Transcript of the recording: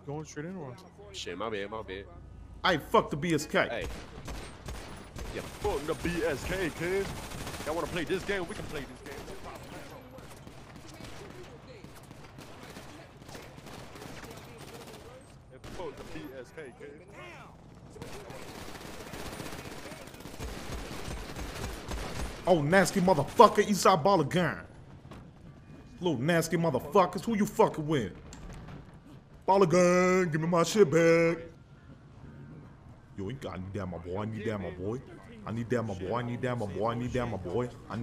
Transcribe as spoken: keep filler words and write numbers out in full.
going straight into us. Shit, my bad, my bad. Hey, fuck the B S K. Hey. Yeah, fuck the B S K, kid. Y'all wanna play this game? We can play this game. And fuck the B S K, kid. Oh, nasty motherfucker, Eastside Baller Gang. Little nasty motherfuckers, who you fucking with? Baller Gang, give me my shit back. Yo, I need that, my boy. I need that, my boy. I need that, my boy. I need that, my boy. I need that, my boy. I need